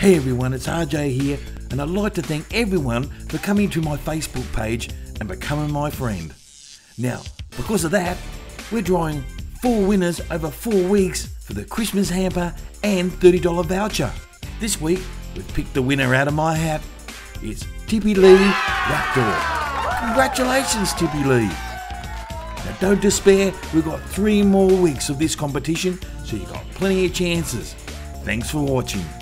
Hey everyone, it's RJ here, and I'd like to thank everyone for coming to my Facebook page and becoming my friend. Now, because of that, we're drawing 4 winners over 4 weeks for the Christmas hamper and $30 voucher. This week, we've picked the winner out of my hat. It's Tippy Lee Raptor. Congratulations, Tippy Lee. Now don't despair, we've got 3 more weeks of this competition, so you've got plenty of chances. Thanks for watching.